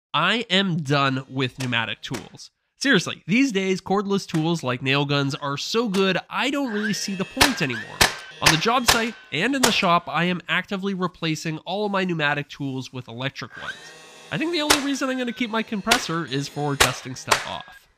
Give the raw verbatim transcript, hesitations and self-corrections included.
I am done with pneumatic tools. Seriously, these days, cordless tools like nail guns are so good, I don't really see the point anymore. On the job site and in the shop, I am actively replacing all of my pneumatic tools with electric ones. I think the only reason I'm going to keep my compressor is for dusting stuff off.